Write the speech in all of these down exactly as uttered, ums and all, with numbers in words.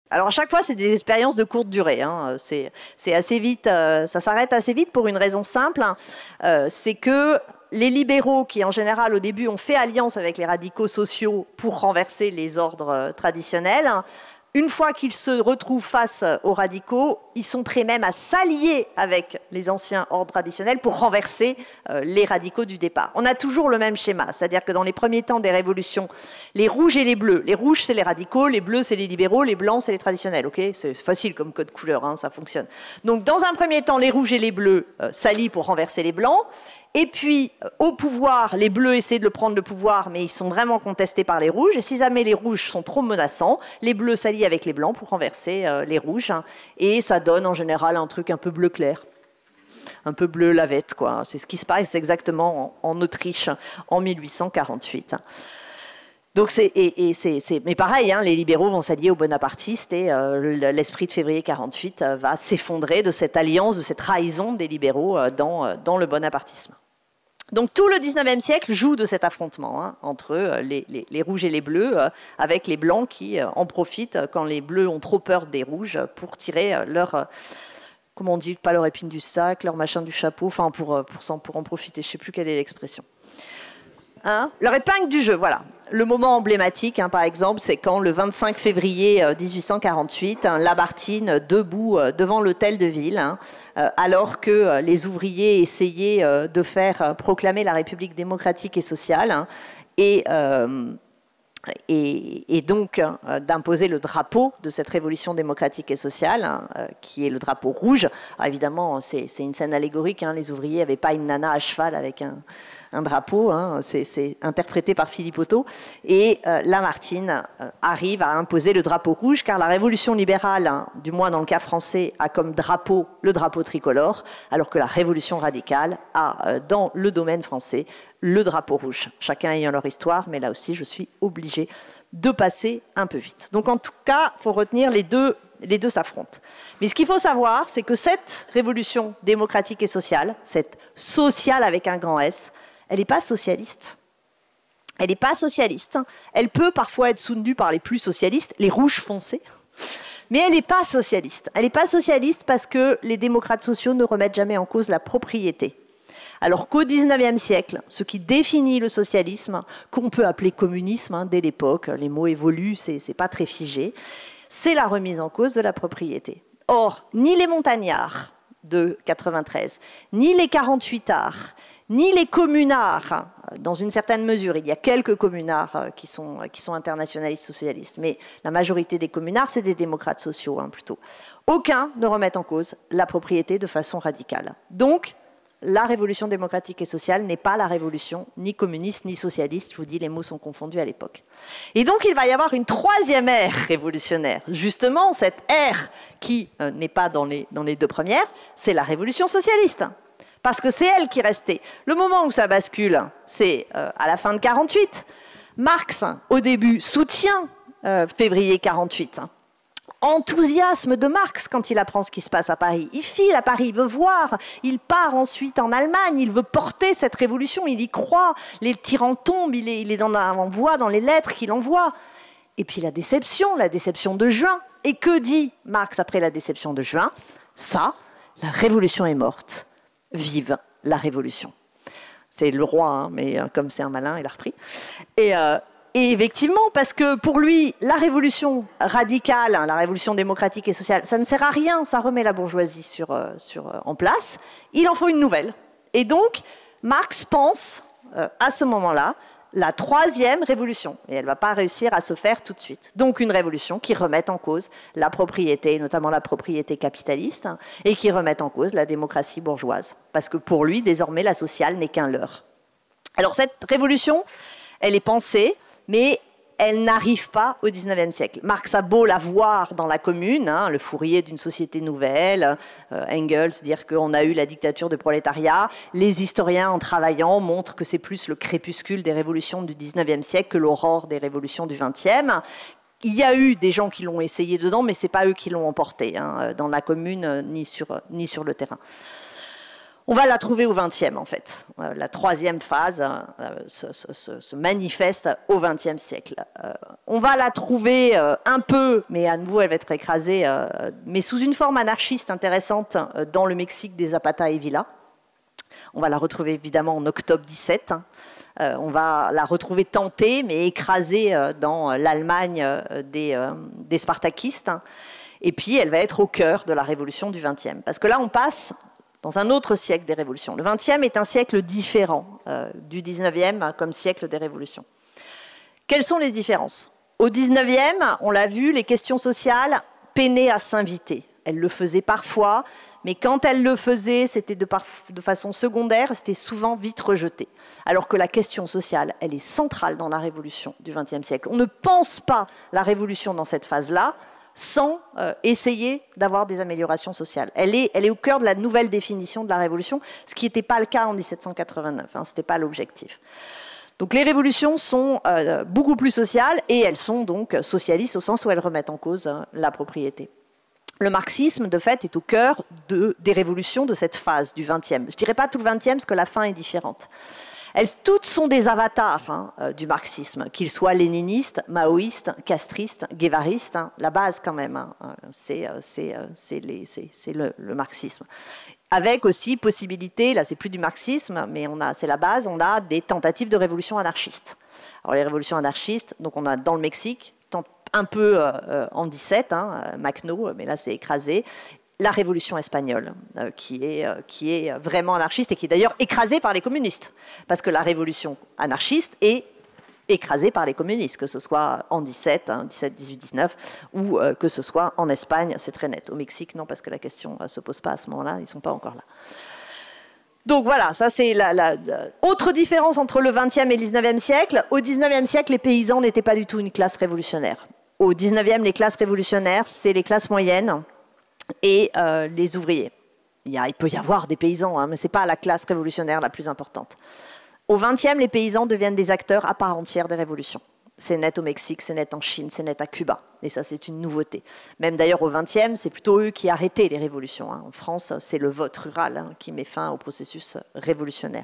Alors à chaque fois, c'est des expériences de courte durée. Hein. C'est assez vite, euh, ça s'arrête assez vite pour une raison simple. Hein. Euh, c'est que les libéraux, qui en général au début ont fait alliance avec les radicaux sociaux pour renverser les ordres traditionnels, hein, une fois qu'ils se retrouvent face aux radicaux, ils sont prêts même à s'allier avec les anciens ordres traditionnels pour renverser euh, les radicaux du départ. On a toujours le même schéma, c'est-à-dire que dans les premiers temps des révolutions, les rouges et les bleus, les rouges c'est les radicaux, les bleus c'est les libéraux, les blancs c'est les traditionnels, ok? C'est facile comme code couleur, hein, ça fonctionne. Donc dans un premier temps, les rouges et les bleus euh, s'allient pour renverser les blancs. Et puis, au pouvoir, les bleus essaient de le prendre le pouvoir, mais ils sont vraiment contestés par les rouges. Et si jamais les rouges sont trop menaçants, les bleus s'allient avec les blancs pour renverser euh, les rouges. Hein, et ça donne en général un truc un peu bleu clair. Un peu bleu lavette, quoi. C'est ce qui se passe exactement en, en Autriche en mille huit cent quarante-huit. Donc c'est, et, et c'est, c'est, mais pareil, hein, les libéraux vont s'allier aux bonapartistes et euh, l'esprit de février quarante-huit euh, va s'effondrer de cette alliance, de cette trahison des libéraux euh, dans, euh, dans le bonapartisme. Donc tout le dix-neuvième siècle joue de cet affrontement hein, entre euh, les, les, les rouges et les bleus, euh, avec les blancs qui euh, en profitent euh, quand les bleus ont trop peur des rouges pour tirer euh, leur, euh, comment on dit, pas leur épine du sac, leur machin du chapeau, enfin pour, euh, pour, pour en profiter, je ne sais plus quelle est l'expression. Hein, leur épingle du jeu, voilà. Le moment emblématique, hein, par exemple, c'est quand le vingt-cinq février mille huit cent quarante-huit, hein, Lamartine, debout euh, devant l'hôtel de ville, hein, euh, alors que euh, les ouvriers essayaient euh, de faire euh, proclamer la République démocratique et sociale, hein, et, euh, et, et donc euh, d'imposer le drapeau de cette révolution démocratique et sociale, hein, euh, qui est le drapeau rouge. Alors, évidemment, c'est une scène allégorique, hein, les ouvriers n'avaient pas une nana à cheval avec un... un drapeau, hein, c'est interprété par Philippe Otto, et euh, Lamartine euh, arrive à imposer le drapeau rouge, car la révolution libérale, hein, du moins dans le cas français, a comme drapeau le drapeau tricolore, alors que la révolution radicale a, euh, dans le domaine français, le drapeau rouge. Chacun ayant leur histoire, mais là aussi, je suis obligée de passer un peu vite. Donc en tout cas, il faut retenir les deux, les deux s'affrontent. Mais ce qu'il faut savoir, c'est que cette révolution démocratique et sociale, cette sociale avec un grand S, elle n'est pas socialiste. Elle n'est pas socialiste. Elle peut parfois être soutenue par les plus socialistes, les rouges foncés, mais elle n'est pas socialiste. Elle n'est pas socialiste parce que les démocrates sociaux ne remettent jamais en cause la propriété. Alors qu'au dix-neuvième siècle, ce qui définit le socialisme, qu'on peut appeler communisme, hein, dès l'époque, les mots évoluent, ce n'est pas très figé, c'est la remise en cause de la propriété. Or, ni les montagnards de quatre-vingt-treize, ni les quarante-huitards, ni les communards, dans une certaine mesure, il y a quelques communards qui sont, qui sont internationalistes socialistes, mais la majorité des communards, c'est des démocrates sociaux, hein, plutôt. Aucun ne remet en cause la propriété de façon radicale. Donc, la révolution démocratique et sociale n'est pas la révolution ni communiste ni socialiste, je vous dis, les mots sont confondus à l'époque. Et donc, il va y avoir une troisième ère révolutionnaire. Justement, cette ère qui euh, n'est pas dans les, dans les deux premières, c'est la révolution socialiste. Parce que c'est elle qui restait. Le moment où ça bascule, c'est euh, à la fin de quarante-huit. Marx, au début, soutient euh, février quarante-huit. Enthousiasme de Marx quand il apprend ce qui se passe à Paris. Il file à Paris, il veut voir. Il part ensuite en Allemagne, il veut porter cette révolution, il y croit. Les tyrans tombent, il est, il est dans la, on voit dans les lettres qu'il envoie. Et puis la déception, la déception de juin. Et que dit Marx après la déception de juin? Ça, la révolution est morte. Vive la révolution. C'est le roi, hein, mais euh, comme c'est un malin, il a repris. Et, euh, et effectivement, parce que pour lui, la révolution radicale, hein, la révolution démocratique et sociale, ça ne sert à rien, ça remet la bourgeoisie sur, euh, sur, euh, en place. Il en faut une nouvelle. Et donc, Marx pense, euh, à ce moment-là, la troisième révolution. Et elle ne va pas réussir à se faire tout de suite. Donc une révolution qui remette en cause la propriété, notamment la propriété capitaliste, hein, et qui remette en cause la démocratie bourgeoise. Parce que pour lui, désormais, la sociale n'est qu'un leurre. Alors cette révolution, elle est pensée, mais elle n'arrive pas au dix-neuvième siècle. Marx a beau la voir dans la Commune, hein, le fourrier d'une société nouvelle, euh, Engels dire qu'on a eu la dictature du prolétariat. Les historiens, en travaillant, montrent que c'est plus le crépuscule des révolutions du dix-neuvième siècle que l'aurore des révolutions du vingtième. Il y a eu des gens qui l'ont essayé dedans, mais ce n'est pas eux qui l'ont emporté, hein, dans la Commune, ni sur, ni sur le terrain. On va la trouver au vingtième, en fait. Euh, la troisième phase euh, se, se, se manifeste au vingtième siècle. Euh, on va la trouver euh, un peu, mais à nouveau, elle va être écrasée, euh, mais sous une forme anarchiste intéressante euh, dans le Mexique des Zapata et Villa. On va la retrouver évidemment en octobre dix-sept. Euh, on va la retrouver tentée, mais écrasée euh, dans l'Allemagne euh, des, euh, des spartakistes. Et puis, elle va être au cœur de la révolution du vingtième. Parce que là, on passe dans un autre siècle des révolutions. Le vingtième est un siècle différent euh, du dix-neuvième comme siècle des révolutions. Quelles sont les différences? Au dix-neuvième, on l'a vu, les questions sociales peinaient à s'inviter. Elles le faisaient parfois, mais quand elles le faisaient, c'était de, de façon secondaire, c'était souvent vite rejeté. Alors que la question sociale, elle est centrale dans la révolution du vingtième siècle. On ne pense pas la révolution dans cette phase-là sans euh, essayer d'avoir des améliorations sociales. Elle est, elle est au cœur de la nouvelle définition de la révolution, ce qui n'était pas le cas en mille sept cent quatre-vingt-neuf, hein, ce n'était pas l'objectif. Donc les révolutions sont euh, beaucoup plus sociales et elles sont donc socialistes au sens où elles remettent en cause hein, la propriété. Le marxisme, de fait, est au cœur de, des révolutions de cette phase du vingtième. Je ne dirais pas tout le vingtième parce que la fin est différente. Elles, toutes sont des avatars hein, euh, du marxisme, qu'ils soient léninistes, maoïstes, castristes, guévaristes. Hein, la base, quand même, hein, c'est euh, le, le marxisme. Avec aussi possibilité, là, c'est plus du marxisme, mais c'est la base, on a des tentatives de révolution anarchiste. Alors, les révolutions anarchistes, donc on a dans le Mexique, un peu euh, en dix-sept, hein, Makhno, mais là, c'est écrasé. La révolution espagnole, euh, qui, est, euh, qui est vraiment anarchiste et qui est d'ailleurs écrasée par les communistes. Parce que la révolution anarchiste est écrasée par les communistes, que ce soit en dix-sept, hein, dix-sept, dix-huit, dix-neuf, ou euh, que ce soit en Espagne, c'est très net. Au Mexique, non, parce que la question ne se pose pas à ce moment-là, ils ne sont pas encore là. Donc voilà, ça c'est la, la, la autre différence entre le vingtième et le dix-neuvième siècle. Au dix-neuvième siècle, les paysans n'étaient pas du tout une classe révolutionnaire. Au dix-neuvième, les classes révolutionnaires, c'est les classes moyennes et euh, les ouvriers. Il, y a, il peut y avoir des paysans, hein, mais ce n'est pas la classe révolutionnaire la plus importante. Au vingtième, les paysans deviennent des acteurs à part entière des révolutions. C'est net au Mexique, c'est net en Chine, c'est net à Cuba. Et ça, c'est une nouveauté. Même d'ailleurs au vingtième, c'est plutôt eux qui arrêtaient les révolutions. Hein. En France, c'est le vote rural hein, qui met fin au processus révolutionnaire.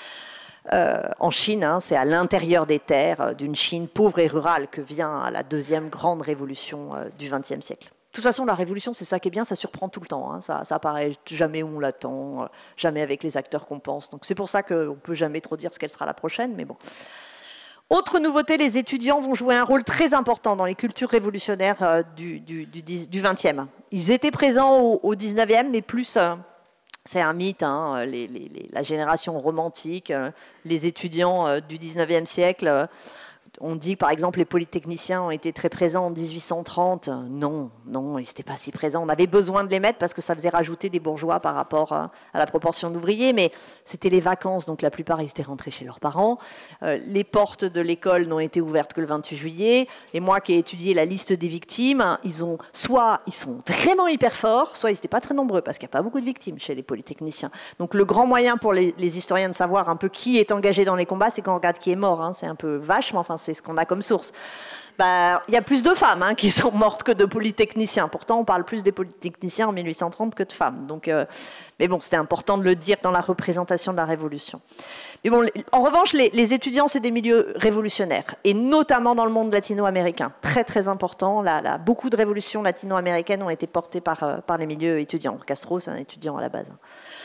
Euh, en Chine, hein, c'est à l'intérieur des terres d'une Chine pauvre et rurale que vient la deuxième grande révolution euh, du vingtième siècle. De toute façon, la révolution, c'est ça qui est bien, ça surprend tout le temps. Hein. Ça, ça apparaît jamais où on l'attend, jamais avec les acteurs qu'on pense. Donc c'est pour ça qu'on ne peut jamais trop dire ce qu'elle sera la prochaine, mais bon. Autre nouveauté, les étudiants vont jouer un rôle très important dans les cultures révolutionnaires euh, du, du, du, du vingtième. Ils étaient présents au, au dix-neuvième, mais plus... Euh, c'est un mythe, hein, les, les, les, la génération romantique, euh, les étudiants euh, du dix-neuvième siècle... Euh, on dit, par exemple, les polytechniciens ont été très présents en mille huit cent trente. Non, non, ils n'étaient pas si présents. On avait besoin de les mettre parce que ça faisait rajouter des bourgeois par rapport à la proportion d'ouvriers, mais c'était les vacances, donc la plupart, ils étaient rentrés chez leurs parents. Euh, les portes de l'école n'ont été ouvertes que le vingt-huit juillet. Et moi qui ai étudié la liste des victimes, ils ont, soit ils sont vraiment hyper forts, soit ils n'étaient pas très nombreux, parce qu'il n'y a pas beaucoup de victimes chez les polytechniciens. Donc le grand moyen pour les, les historiens de savoir un peu qui est engagé dans les combats, c'est qu'on regarde qui est mort. Hein. C'est un peu vache, mais enfin, c'est ce qu'on a comme source. Bah, il y a plus de femmes hein, qui sont mortes que de polytechniciens. Pourtant, on parle plus des polytechniciens en mille huit cent trente que de femmes. Donc, euh, mais bon, c'était important de le dire dans la représentation de la Révolution. Mais bon, en revanche, les, les étudiants, c'est des milieux révolutionnaires, et notamment dans le monde latino-américain. Très, très important. Là, là, beaucoup de révolutions latino-américaines ont été portées par, euh, par les milieux étudiants. Castro, c'est un étudiant à la base.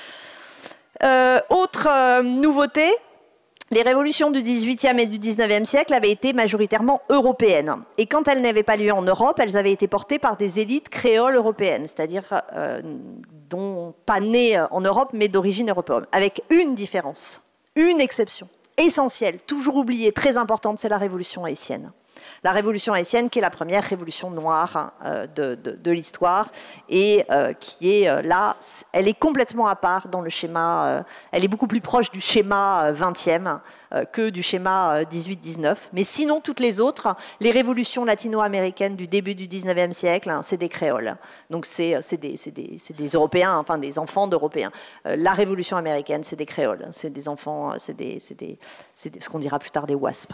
Euh, autre euh, nouveauté, les révolutions du dix-huitième et du dix-neuvième siècle avaient été majoritairement européennes. Et quand elles n'avaient pas lieu en Europe, elles avaient été portées par des élites créoles européennes, c'est-à-dire euh, dont, pas nées en Europe, mais d'origine européenne. Avec une différence, une exception, essentielle, toujours oubliée, très importante, c'est la révolution haïtienne. La révolution haïtienne, qui est la première révolution noire euh, de, de, de l'histoire, et euh, qui est euh, là, elle est complètement à part dans le schéma, euh, elle est beaucoup plus proche du schéma vingtième euh, que du schéma dix-huit dix-neuf. Mais sinon, toutes les autres, les révolutions latino-américaines du début du dix-neuvième siècle, hein, c'est des créoles. Donc c'est des, des, des Européens, enfin des enfants d'Européens. Euh, la révolution américaine, c'est des créoles, c'est des enfants, c'est des, des, des, ce qu'on dira plus tard des wasps.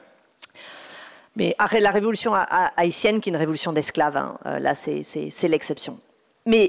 Mais la révolution haïtienne, qui est une révolution d'esclaves, hein, là, c'est l'exception. Mais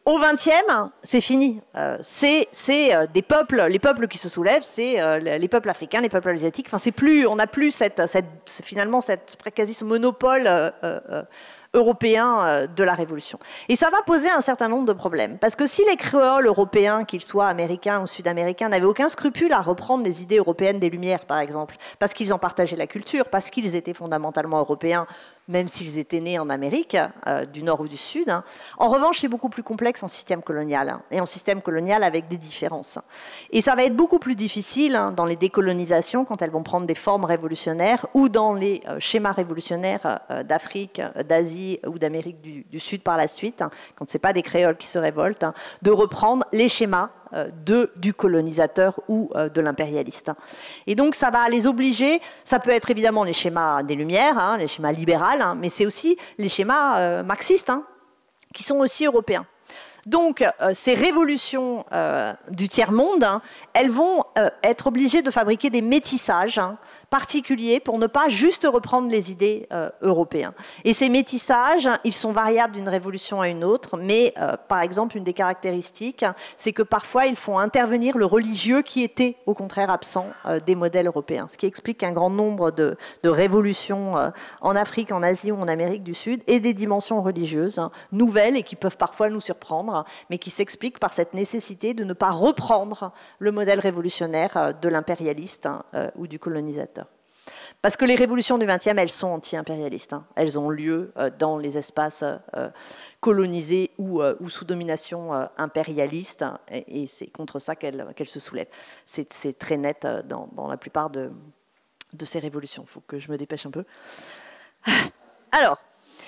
Au vingtième, c'est fini. Euh, c'est euh, des peuples, les peuples qui se soulèvent, c'est euh, les peuples africains, les peuples asiatiques. Enfin, c'est plus, on n'a plus cette, cette, finalement cette, quasi ce monopole euh, euh, européen euh, de la Révolution. Et ça va poser un certain nombre de problèmes. Parce que si les créoles européens, qu'ils soient américains ou sud-américains, n'avaient aucun scrupule à reprendre les idées européennes des Lumières, par exemple, parce qu'ils en partageaient la culture, parce qu'ils étaient fondamentalement européens, même s'ils étaient nés en Amérique, euh, du Nord ou du Sud. Hein. En revanche, c'est beaucoup plus complexe en système colonial, hein, et en système colonial avec des différences. Et ça va être beaucoup plus difficile hein, dans les décolonisations, quand elles vont prendre des formes révolutionnaires, ou dans les euh, schémas révolutionnaires euh, d'Afrique, euh, d'Asie ou d'Amérique du, du Sud par la suite, hein, quand ce n'est pas des créoles qui se révoltent, hein, de reprendre les schémas De, du colonisateur ou euh, de l'impérialiste. Et donc ça va les obliger, ça peut être évidemment les schémas des Lumières, hein, les schémas libéraux, hein, mais c'est aussi les schémas euh, marxistes, hein, qui sont aussi européens. Donc euh, ces révolutions euh, du tiers-monde, hein, elles vont euh, être obligées de fabriquer des métissages hein, particuliers pour ne pas juste reprendre les idées euh, européennes. Et ces métissages, ils sont variables d'une révolution à une autre, mais euh, par exemple, une des caractéristiques, c'est que parfois, ils font intervenir le religieux qui était au contraire absent euh, des modèles européens. Ce qui explique qu'un grand nombre de, de révolutions euh, en Afrique, en Asie ou en Amérique du Sud aient des dimensions religieuses hein, nouvelles et qui peuvent parfois nous surprendre, mais qui s'expliquent par cette nécessité de ne pas reprendre le modèle révolutionnaire euh, de l'impérialiste hein, euh, ou du colonisateur. Parce que les révolutions du vingtième, elles sont anti-impérialistes. Hein. Elles ont lieu euh, dans les espaces euh, colonisés ou, euh, ou sous domination euh, impérialiste, hein, et, et c'est contre ça qu'elles qu'elles se soulèvent. C'est très net euh, dans, dans la plupart de, de ces révolutions. Il faut que je me dépêche un peu. Alors,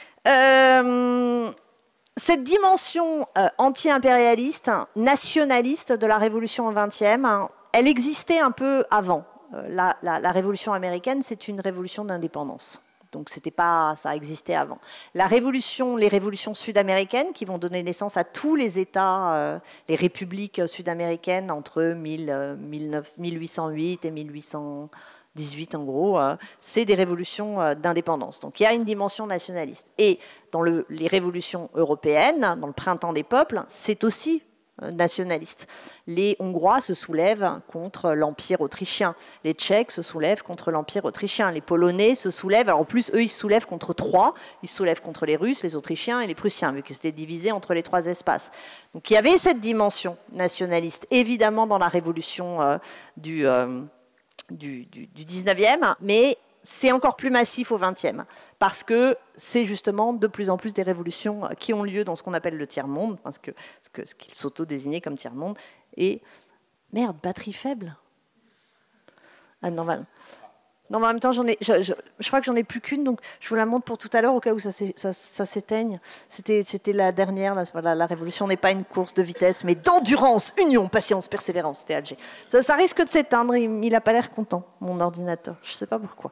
euh, cette dimension euh, anti-impérialiste, nationaliste de la révolution au vingtième, hein, elle existait un peu avant. La, la, la révolution américaine, c'est une révolution d'indépendance. Donc, c'était pas, ça existait avant. La révolution, les révolutions sud-américaines qui vont donner naissance à tous les États, euh, les républiques sud-américaines entre mille, mille huit cent huit et mille huit cent dix-huit, en gros, euh, c'est des révolutions euh, d'indépendance. Donc, il y a une dimension nationaliste. Et dans le, les révolutions européennes, dans le printemps des peuples, c'est aussi nationalistes. Les Hongrois se soulèvent contre l'Empire autrichien. Les Tchèques se soulèvent contre l'Empire autrichien. Les Polonais se soulèvent, alors en plus, eux, ils se soulèvent contre trois. Ils se soulèvent contre les Russes, les Autrichiens et les Prussiens, vu qu'ils étaient divisés entre les trois espaces. Donc il y avait cette dimension nationaliste, évidemment, dans la révolution euh, du, euh, du, du, du dix-neuvième, mais c'est encore plus massif au vingtième, parce que c'est justement de plus en plus des révolutions qui ont lieu dans ce qu'on appelle le tiers-monde, parce que ce qu'ils ce qu s'auto-désignaient comme tiers-monde, et... Merde, batterie faible. Ah, normal. Non, mais en même temps, j'en ai, je, je, je crois que j'en ai plus qu'une, donc je vous la montre pour tout à l'heure, au cas où ça, ça, ça s'éteigne. C'était la dernière, là, la, la révolution n'est pas une course de vitesse, mais d'endurance, union, patience, persévérance. C'était Alger. Ça, ça risque de s'éteindre, il n'a pas l'air content, mon ordinateur. Je ne sais pas pourquoi.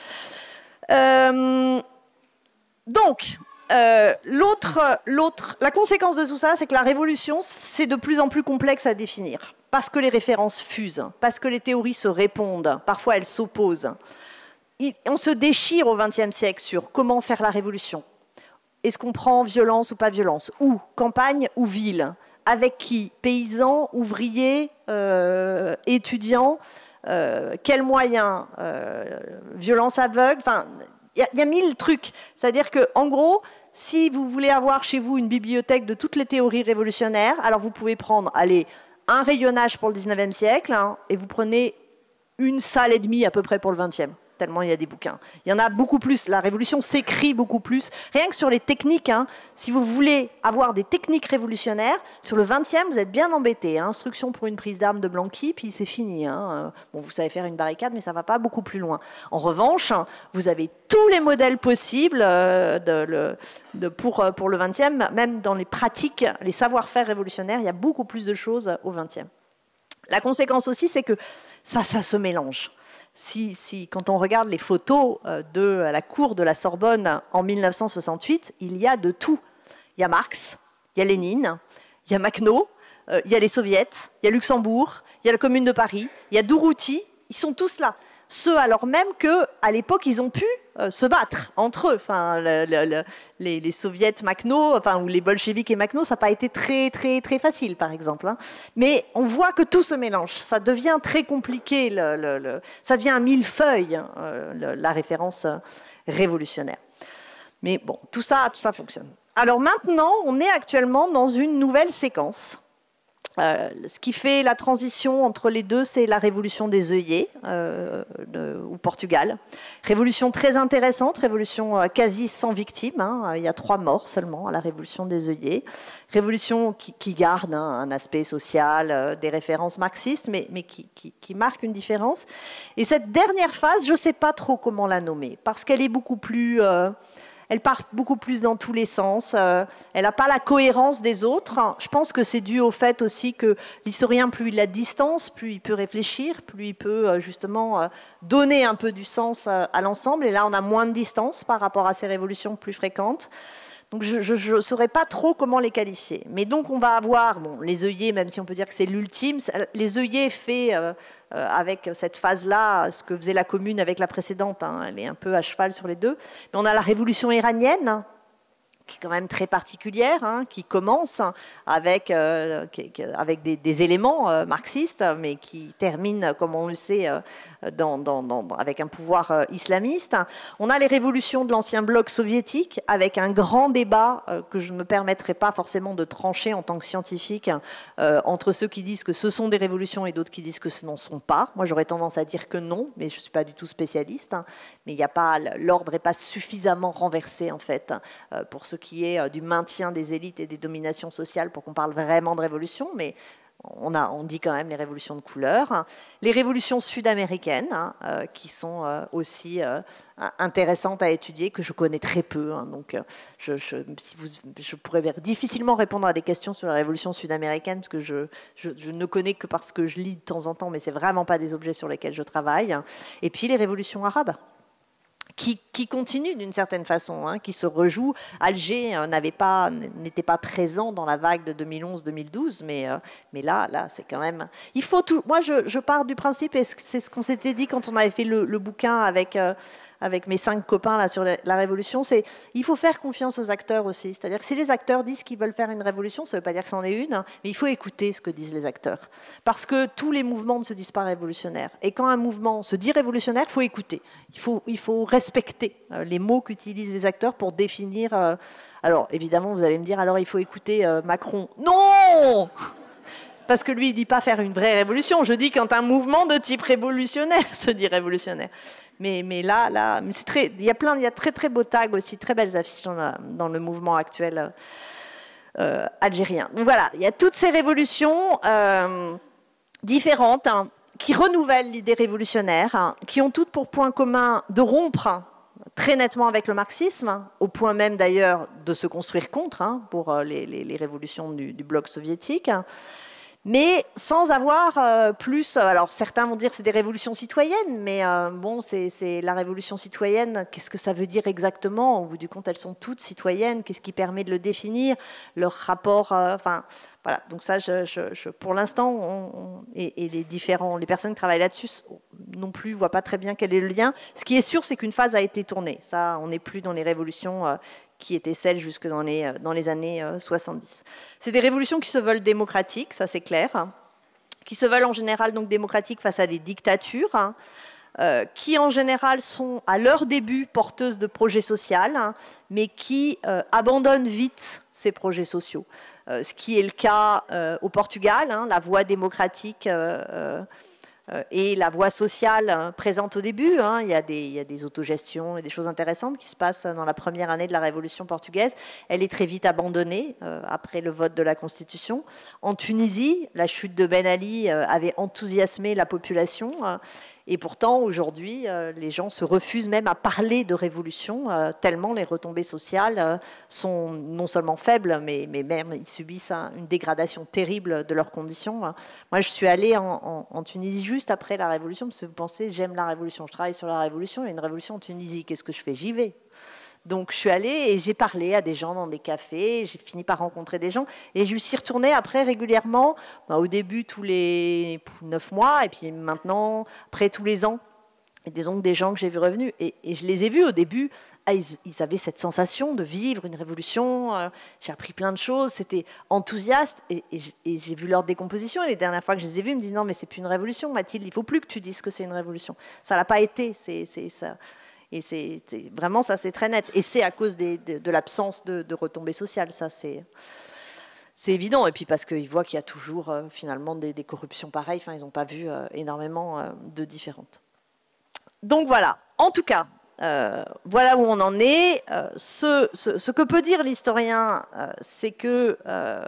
Euh, donc, euh, l'autre, l'autre, la conséquence de tout ça, c'est que la révolution, c'est de plus en plus complexe à définir. Parce que les références fusent, parce que les théories se répondent, parfois elles s'opposent. On se déchire au vingtième siècle sur comment faire la révolution. Est-ce qu'on prend violence ou pas violence? Où? Campagne ou ville? Avec qui? Paysans, ouvriers, euh, étudiants? euh, Quels moyens? euh, Violence aveugle? Enfin, il y, y a mille trucs. C'est-à-dire qu'en gros, si vous voulez avoir chez vous une bibliothèque de toutes les théories révolutionnaires, alors vous pouvez prendre, allez, un rayonnage pour le dix-neuvième siècle, hein, et vous prenez une salle et demie à peu près pour le vingtième, tellement il y a des bouquins. Il y en a beaucoup plus, la révolution s'écrit beaucoup plus. Rien que sur les techniques, hein, si vous voulez avoir des techniques révolutionnaires, sur le vingtième, vous êtes bien embêtés. Hein, instruction pour une prise d'armes de Blanqui, puis c'est fini. Hein. Bon, vous savez faire une barricade, mais ça ne va pas beaucoup plus loin. En revanche, vous avez tous les modèles possibles euh, de, de, de, pour, pour le vingtième, même dans les pratiques, les savoir-faire révolutionnaires, il y a beaucoup plus de choses au vingtième. La conséquence aussi, c'est que ça, ça se mélange. Si, si, quand on regarde les photos de la cour de la Sorbonne en mille neuf cent soixante-huit, il y a de tout. Il y a Marx, il y a Lénine, il y a Makhno, euh, il y a les soviets, il y a Luxembourg, il y a la Commune de Paris, il y a Durruti, ils sont tous là. ce alors même qu'à l'époque, ils ont pu euh, se battre entre eux. Enfin, le, le, le, les, les soviets Makhno, enfin, ou les bolcheviks et Makhno, ça n'a pas été très, très, très facile, par exemple. Hein. Mais on voit que tout se mélange. Ça devient très compliqué. Le, le, le, ça devient un millefeuille, hein, le, la référence révolutionnaire. Mais bon, tout ça, tout ça fonctionne. Alors maintenant, on est actuellement dans une nouvelle séquence. Euh, ce qui fait la transition entre les deux, c'est la révolution des œillets euh, de, au Portugal. Révolution très intéressante, révolution euh, quasi sans victime. Hein. Il y a trois morts seulement à la révolution des œillets. Révolution qui, qui garde hein, un aspect social, euh, des références marxistes, mais, mais qui, qui, qui marque une différence. Et cette dernière phase, je ne sais pas trop comment la nommer, parce qu'elle est beaucoup plus... Euh, Elle part beaucoup plus dans tous les sens. Euh, elle n'a pas la cohérence des autres. Je pense que c'est dû au fait aussi que l'historien, plus il a de distance, plus il peut réfléchir, plus il peut euh, justement euh, donner un peu du sens à, à l'ensemble. Et là, on a moins de distance par rapport à ces révolutions plus fréquentes. Donc je ne saurais pas trop comment les qualifier. Mais donc on va avoir, bon, les œillets, même si on peut dire que c'est l'ultime, les œillets fait euh, euh, avec cette phase-là, ce que faisait la Commune avec la précédente, hein, elle est un peu à cheval sur les deux. Mais on a la révolution iranienne, qui est quand même très particulière, hein, qui commence avec, euh, qui, avec des, des éléments euh, marxistes, mais qui termine, comme on le sait, euh, dans, dans, dans, avec un pouvoir euh, islamiste. On a les révolutions de l'ancien bloc soviétique, avec un grand débat euh, que je ne me permettrai pas forcément de trancher en tant que scientifique, euh, entre ceux qui disent que ce sont des révolutions et d'autres qui disent que ce n'en sont pas. Moi, j'aurais tendance à dire que non, mais je ne suis pas du tout spécialiste. Hein, mais il n'y a pas, l'ordre n'est pas suffisamment renversé, en fait, euh, pour ceux qui est du maintien des élites et des dominations sociales pour qu'on parle vraiment de révolution, mais on, a, on dit quand même les révolutions de couleur. Les révolutions sud-américaines, hein, euh, qui sont euh, aussi euh, intéressantes à étudier, que je connais très peu. Hein, donc, je, je, si vous, je pourrais difficilement répondre à des questions sur la révolution sud-américaine, parce que je, je, je ne connais que parce que je lis de temps en temps, mais ce n'est vraiment pas des objets sur lesquels je travaille. Et puis les révolutions arabes. Qui, qui continue d'une certaine façon, hein, qui se rejoue. Alger euh, n'avait pas, n'était pas présent dans la vague de deux mille onze deux mille douze, mais, euh, mais là, là c'est quand même... Il faut tout... Moi, je, je pars du principe, et c'est ce qu'on s'était dit quand on avait fait le, le bouquin avec... Euh, avec mes cinq copains là, sur la révolution, c'est il faut faire confiance aux acteurs aussi. C'est-à-dire que si les acteurs disent qu'ils veulent faire une révolution, ça ne veut pas dire que c'en est une, hein, mais il faut écouter ce que disent les acteurs. Parce que tous les mouvements ne se disent pas révolutionnaires. Et quand un mouvement se dit révolutionnaire, il faut écouter. Il faut, il faut respecter euh, les mots qu'utilisent les acteurs pour définir... Euh... Alors, évidemment, vous allez me dire, alors il faut écouter euh, Macron. Non! Parce que lui, il ne dit pas faire une vraie révolution. Je dis quand un mouvement de type révolutionnaire se dit révolutionnaire. Mais, mais là, là très, il y a plein, il y a très très beaux tags aussi, très belles affiches dans, la, dans le mouvement actuel euh, algérien. Donc voilà, il y a toutes ces révolutions euh, différentes hein, qui renouvellent l'idée révolutionnaire, hein, qui ont toutes pour point commun de rompre hein, très nettement avec le marxisme, au point même d'ailleurs de se construire contre hein, pour les, les, les révolutions du, du bloc soviétique. Mais sans avoir euh, plus... Alors, certains vont dire que c'est des révolutions citoyennes, mais euh, bon, c'est la révolution citoyenne. Qu'est-ce que ça veut dire exactement? Au bout du compte, elles sont toutes citoyennes. Qu'est-ce qui permet de le définir? Leur rapport... Euh, enfin, voilà. Donc ça, je, je, je, pour l'instant, on, on, et, et les différents... Les personnes qui travaillent là-dessus non plus ne voient pas très bien quel est le lien. Ce qui est sûr, c'est qu'une phase a été tournée. Ça, on n'est plus dans les révolutions... Euh, qui étaient celles jusque dans les, dans les années soixante-dix. C'est des révolutions qui se veulent démocratiques, ça c'est clair, hein, qui se veulent en général donc démocratiques face à des dictatures, hein, euh, qui en général sont à leur début porteuses de projets sociaux, hein, mais qui euh, abandonnent vite ces projets sociaux. Euh, ce qui est le cas euh, au Portugal, hein, la voie démocratique... Euh, euh, et la voie sociale présente au début, hein, il y a des, il y a des autogestions et des choses intéressantes qui se passent dans la première année de la Révolution portugaise. Elle est très vite abandonnée euh, après le vote de la Constitution. En Tunisie, la chute de Ben Ali euh, avait enthousiasmé la population. Euh, Et pourtant, aujourd'hui, euh, les gens se refusent même à parler de révolution, euh, tellement les retombées sociales euh, sont non seulement faibles, mais, mais même ils subissent hein, une dégradation terrible de leurs conditions. Moi, je suis allée en, en, en Tunisie juste après la révolution, parce que vous pensez, j'aime la révolution, je travaille sur la révolution, il y a une révolution en Tunisie, qu'est-ce que je fais? J'y vais. Donc je suis allée et j'ai parlé à des gens dans des cafés, j'ai fini par rencontrer des gens et je suis retournée après régulièrement, bah, au début tous les neuf mois et puis maintenant après tous les ans Et donc des gens que j'ai vus revenus. Et, et je les ai vus au début, ah, ils, ils avaient cette sensation de vivre une révolution. Euh, j'ai appris plein de choses, c'était enthousiaste. Et, et, et j'ai vu leur décomposition. Et les dernières fois que je les ai vus, ils me disent non, mais c'est plus une révolution, Mathilde. Il ne faut plus que tu dises que c'est une révolution. Ça l'a pas été. C'est, c'est ça. Et c'est, c'est vraiment ça, c'est très net. Et c'est à cause des, de, de l'absence de, de retombées sociales. Ça, c'est. C'est évident, et puis parce qu'ils voient qu'il y a toujours euh, finalement des, des corruptions pareilles. Enfin, ils n'ont pas vu euh, énormément euh, de différentes. Donc voilà, en tout cas, euh, voilà où on en est. Euh, ce, ce, ce que peut dire l'historien, euh, c'est que euh,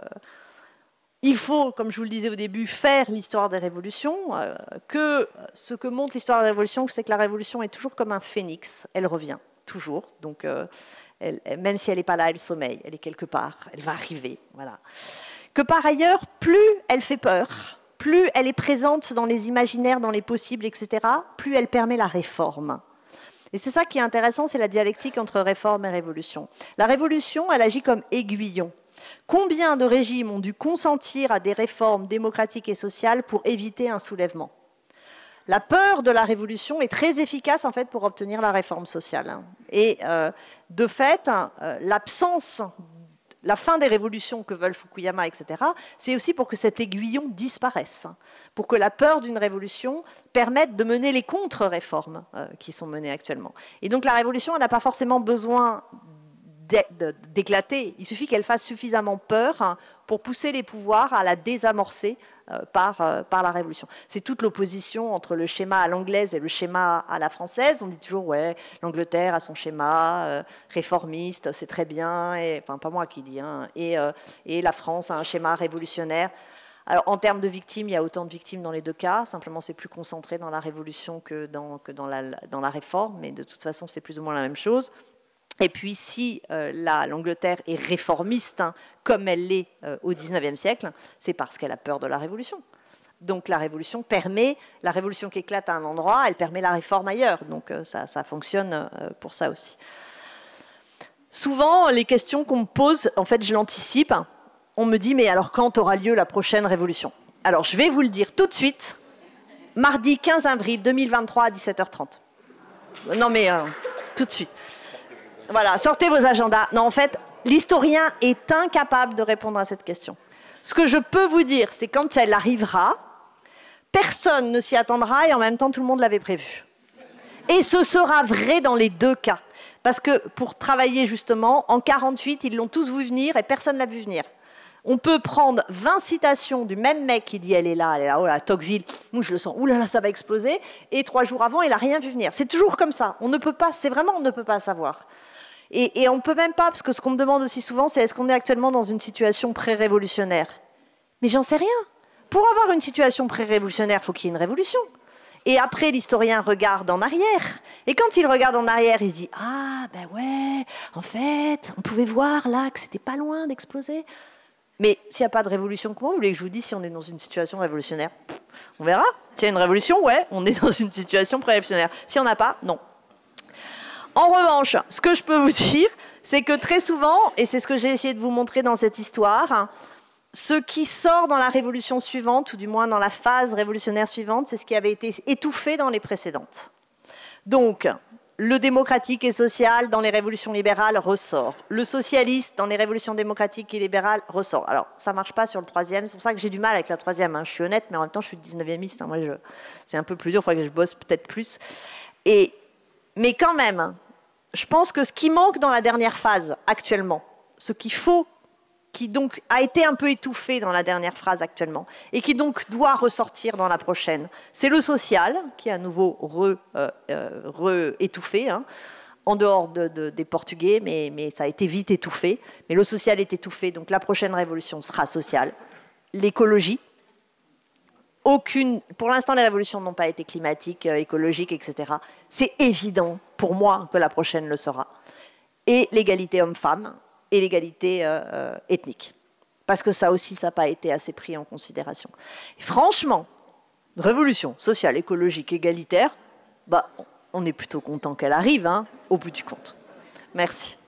il faut, comme je vous le disais au début, faire l'histoire des révolutions, euh, que ce que montre l'histoire des révolutions, c'est que la révolution est toujours comme un phénix, elle revient, toujours. Donc, euh, elle, même si elle n'est pas là, elle sommeille, elle est quelque part, elle va arriver. Voilà. Que par ailleurs, plus elle fait peur, plus elle est présente dans les imaginaires, dans les possibles, et cetera, plus elle permet la réforme. Et c'est ça qui est intéressant, c'est la dialectique entre réforme et révolution. La révolution, elle agit comme aiguillon. Combien de régimes ont dû consentir à des réformes démocratiques et sociales pour éviter un soulèvement ? La peur de la révolution est très efficace en fait pour obtenir la réforme sociale. Et euh, de fait, euh, l'absence la fin des révolutions que veulent Fukuyama, et cetera, c'est aussi pour que cet aiguillon disparaisse, pour que la peur d'une révolution permette de mener les contre-réformes euh, qui sont menées actuellement. Et donc la révolution, elle n'a pas forcément besoin d'éclater, il suffit qu'elle fasse suffisamment peur hein, pour pousser les pouvoirs à la désamorcer euh, par, euh, par la révolution. C'est toute l'opposition entre le schéma à l'anglaise et le schéma à la française. On dit toujours, ouais, l'Angleterre a son schéma euh, réformiste, c'est très bien, et, enfin pas moi qui dis, hein, et, euh, et la France a un schéma révolutionnaire. Alors, en termes de victimes, il y a autant de victimes dans les deux cas, simplement c'est plus concentré dans la révolution que dans, que dans, la, dans la réforme, mais de toute façon c'est plus ou moins la même chose. Et puis, si euh, l'Angleterre est réformiste, hein, comme elle l'est euh, au dix-neuvième siècle, c'est parce qu'elle a peur de la Révolution. Donc, la Révolution permet, la Révolution qui éclate à un endroit, elle permet la réforme ailleurs. Donc, euh, ça, ça fonctionne euh, pour ça aussi. Souvent, les questions qu'on me pose, en fait, je l'anticipe. On me dit, mais alors, quand aura lieu la prochaine Révolution ? Alors, je vais vous le dire tout de suite. Mardi quinze avril deux mille vingt-trois à dix-sept heures trente. Non, mais euh, tout de suite. Voilà, sortez vos agendas. Non, en fait, l'historien est incapable de répondre à cette question. Ce que je peux vous dire, c'est quand elle arrivera, personne ne s'y attendra et en même temps, tout le monde l'avait prévu. Et ce sera vrai dans les deux cas. Parce que pour travailler justement, en quarante-huit, ils l'ont tous vu venir et personne ne l'a vu venir. On peut prendre vingt citations du même mec qui dit « elle est là, elle est là, oh là, Tocqueville, moi je le sens, ouh là là, ça va exploser », et trois jours avant, il n'a rien vu venir. C'est toujours comme ça. On ne peut pas, c'est vraiment, on ne peut pas savoir. Et, et on ne peut même pas, parce que ce qu'on me demande aussi souvent, c'est est-ce qu'on est actuellement dans une situation pré-révolutionnaire ? Mais j'en sais rien. Pour avoir une situation pré-révolutionnaire, il faut qu'il y ait une révolution. Et après, l'historien regarde en arrière. Et quand il regarde en arrière, il se dit « ah, ben ouais, en fait, on pouvait voir là que c'était pas loin d'exploser ». Mais s'il n'y a pas de révolution, comment vous voulez que je vous dise si on est dans une situation révolutionnaire ? On verra. S'il y a une révolution, ouais, on est dans une situation pré-révolutionnaire. Si on n'a pas, non. En revanche, ce que je peux vous dire, c'est que très souvent, et c'est ce que j'ai essayé de vous montrer dans cette histoire, ce qui sort dans la révolution suivante, ou du moins dans la phase révolutionnaire suivante, c'est ce qui avait été étouffé dans les précédentes. Donc, le démocratique et social dans les révolutions libérales ressort. Le socialiste dans les révolutions démocratiques et libérales ressort. Alors, ça ne marche pas sur le troisième, c'est pour ça que j'ai du mal avec la troisième. Hein. Je suis honnête, mais en même temps, je suis dix-neuviémiste. Hein. Moi, je... c'est un peu plus dur, il faudrait que je bosse peut-être plus. Et... Mais quand même, je pense que ce qui manque dans la dernière phase actuellement, ce qu'il faut, qui donc a été un peu étouffé dans la dernière phase actuellement, et qui donc doit ressortir dans la prochaine, c'est le social, qui est à nouveau re, euh, euh, re-étouffé, hein, en dehors de, de, des Portugais, mais, mais ça a été vite étouffé. Mais le social est étouffé, donc la prochaine révolution sera sociale. L'écologie. Aucune, pour l'instant, les révolutions n'ont pas été climatiques, euh, écologiques, et cetera. C'est évident pour moi que la prochaine le sera. Et l'égalité homme-femme et l'égalité euh, euh, ethnique. Parce que ça aussi, ça n'a pas été assez pris en considération. Et franchement, révolution sociale, écologique, égalitaire, bah, on est plutôt content qu'elle arrive, hein, au bout du compte. Merci.